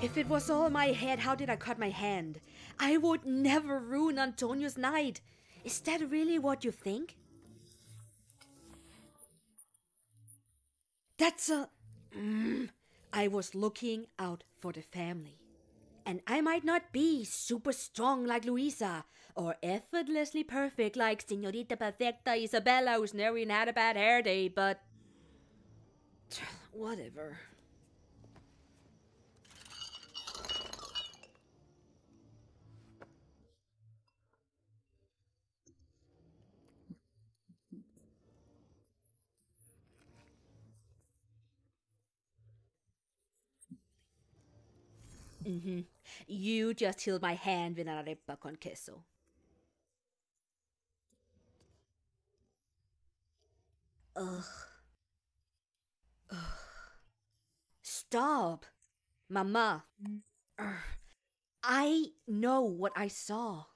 If it was all in my head, how did I cut my hand? I would never ruin Antonio's night. Is that really what you think? That's a... I was looking out for the family. And I might not be super strong like Luisa, or effortlessly perfect like señorita perfecta Isabela who's never even had a bad hair day, but... whatever. You just healed my hand with an arepa con queso. Ugh. Stop. Mama. I know what I saw.